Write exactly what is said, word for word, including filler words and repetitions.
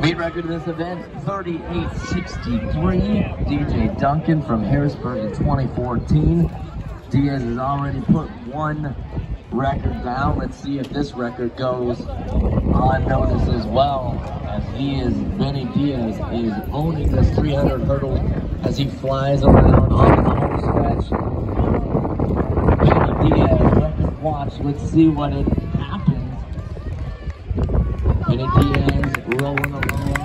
Meet record of this event, thirty-eight sixty-three. D J Duncan from Harrisburg in twenty fourteen. Diaz has already put one record down. Let's see if this record goes unnoticed as well, as he is, Benny Diaz is owning this three hundred hurdle as he flies around on the home stretch. Benny Diaz, record watch. Let's see what it happens. Benny Diaz rolling along.